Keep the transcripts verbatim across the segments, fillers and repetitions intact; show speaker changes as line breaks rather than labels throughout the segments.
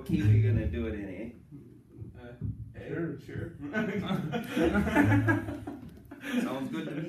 key are you gonna do it in, eh?
Uh, sure, sure.
Sounds good to me.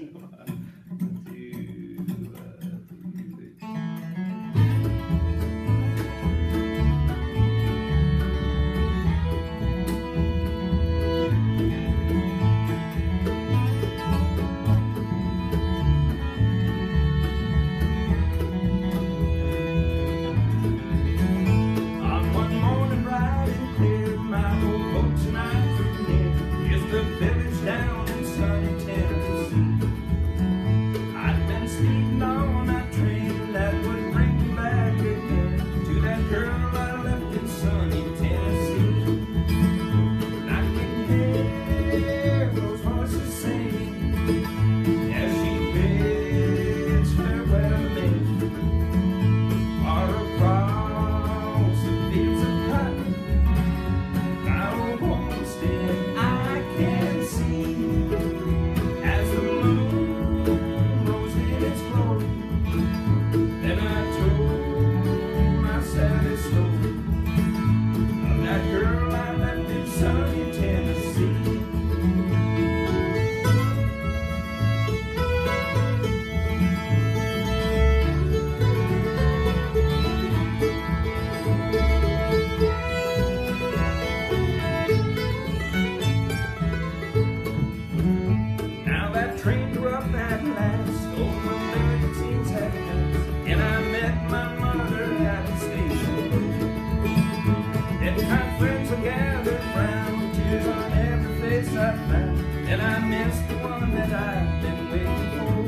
And I miss the one that I've been waiting for.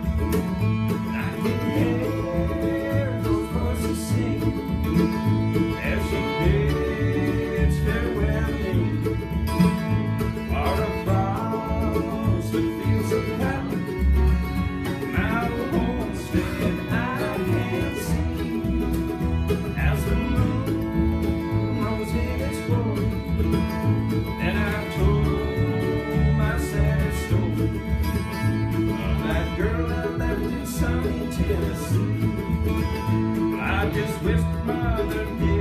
I can hear those voices sing as she bids farewell to me. Far across the fields of cotton, my old homestead I can see as the moon rose in its glory. And I told that girl I left in sunny Tennessee. I just wished mother did.